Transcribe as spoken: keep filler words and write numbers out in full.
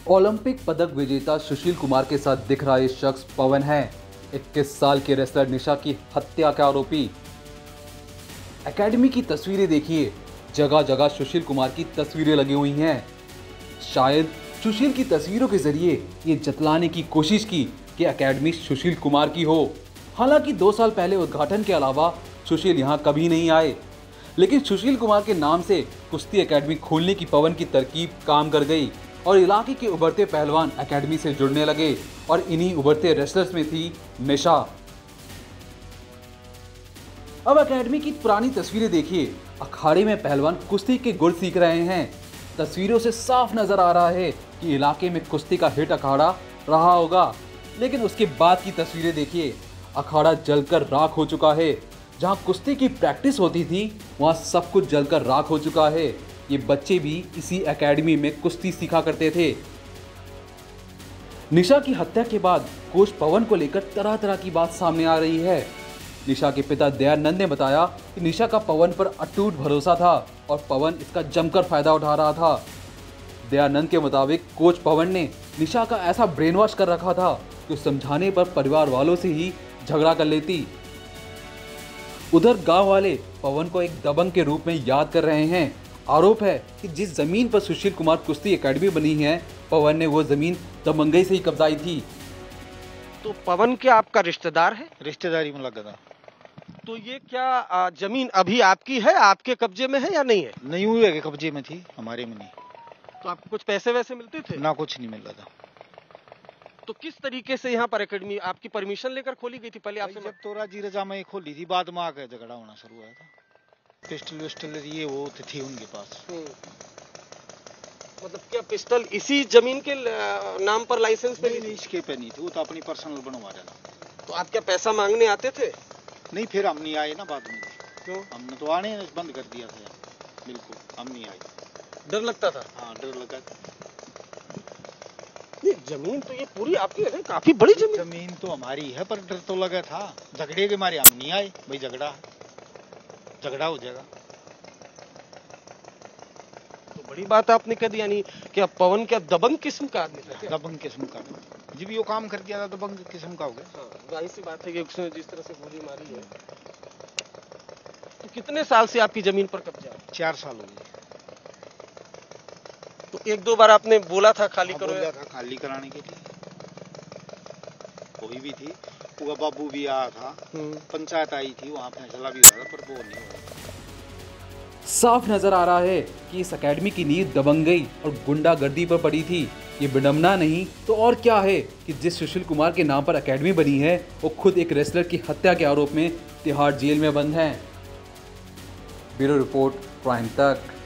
Olympic पदक विजेता सुशील कुमार के साथ दिख रहा ये शख्स पवन है, इक्कीस साल के रेसलर निशा की हत्या का आरोपी। एकेडमी की तस्वीरें देखिए, जगह जगह सुशील कुमार की तस्वीरें लगी हुई हैं। शायद सुशील की तस्वीरों के जरिए ये जतलाने की कोशिश की कि एकेडमी सुशील कुमार की हो। हालांकि दो साल पहले उद्घाटन के अलावा सुशील यहाँ कभी नहीं आए, लेकिन सुशील कुमार के नाम से कुश्ती एकेडमी खोलने की पवन की तरकीब काम कर गई और इलाके के उभरते पहलवान एकेडमी से जुड़ने लगे और इन्हीं उभरते रेसलर्स में थी निशा। अब एकेडमी की पुरानी तस्वीरें देखिए, अखाड़े में पहलवान कुश्ती के गुर सीख रहे हैं। तस्वीरों से साफ नजर आ रहा है कि इलाके में कुश्ती का हिट अखाड़ा रहा होगा, लेकिन उसके बाद की तस्वीरें देखिए, अखाड़ा जलकर राख हो चुका है। जहां कुश्ती की प्रैक्टिस होती थी वहां सब कुछ जलकर राख हो चुका है। ये बच्चे भी इसी एकेडमी में कुश्ती सीखा करते थे। निशा की हत्या के बाद कोच पवन को लेकर तरह तरह की बात सामने आ रही है। निशा के पिता दयानंद ने बताया कि निशा का पवन पर अटूट भरोसा था और पवन इसका जमकर फायदा उठा रहा था। दयानंद के मुताबिक कोच पवन ने निशा का ऐसा ब्रेन वॉश कर रखा था कि समझाने पर परिवार वालों से ही झगड़ा कर लेती। उधर गांव वाले पवन को एक दबंग के रूप में याद कर रहे हैं। आरोप है कि जिस जमीन पर सुशील कुमार कुश्ती एकेडमी बनी है, पवन ने वो जमीन दबंगई से ही कब्जाई थी। तो पवन क्या आपका रिश्तेदार है? रिश्तेदारी में लगा था। तो ये क्या आ, जमीन अभी आपकी है, आपके कब्जे में है या नहीं है? नहीं हुए के कब्जे में थी, हमारे में नहीं। तो आपको कुछ पैसे वैसे मिलते थे? ना, कुछ नहीं मिल रहा था। तो किस तरीके से यहाँ पर एकेडमी आपकी परमिशन लेकर खोली गई थी? पहले आपसे जब तो राजी रजा में खोली थी, बाद में आकर झगड़ा होना शुरू हुआ था। पिस्टल विस्टल ये वो थी उनके पास। मतलब क्या पिस्टल इसी जमीन के नाम पर लाइसेंस पे? नहीं, इसके पे नहीं थी, वो तो अपनी पर्सनल बनवा रहा था। तो आप क्या पैसा मांगने आते थे? नहीं, फिर हम नहीं आए ना बाद में। क्यों? हमने तो आने बंद कर दिया था, बिल्कुल हम नहीं आए। डर लगता था? हाँ, डर लगा था। ये जमीन तो ये पूरी आपकी है, काफी बड़ी जमीन। जमीन तो हमारी है, पर डर तो लगा था। झगड़े के मारे हम नहीं आए, भाई झगड़ा है, झगड़ा हो जाएगा। तो बड़ी बात आपने कह दी, यानी कि पवन क्या दबंग किस्म का आदमी था? दबंग किस्म का जब यो काम कर दिया था, दबंग किस्म का हो गया। हाँ, जाहिर सी बात है कि उसने जिस तरह से गोली मारी है। तो कितने साल से आपकी जमीन पर कब्जा है? चार साल हो गए। तो एक दो बार आपने बोला था खाली करो? बोला था खाली कराने के लिए, कोई भी थी, वो बाबू भी आया था, पंचायत आई थी, वहाँ फैसला भी हुआ था, पर वो नहीं हुआ। साफ नजर आ रहा है कि इस एकेडमी की नींव दबंगई और गुंडागर्दी पर पड़ी थी। ये विडंबना नहीं तो और क्या है कि जिस सुशील कुमार के नाम पर एकेडमी बनी है, वो खुद एक रेसलर की हत्या के आरोप में तिहाड़ जेल में बंद हैं। ब्यूरो रिपोर्ट, प्राइम तक।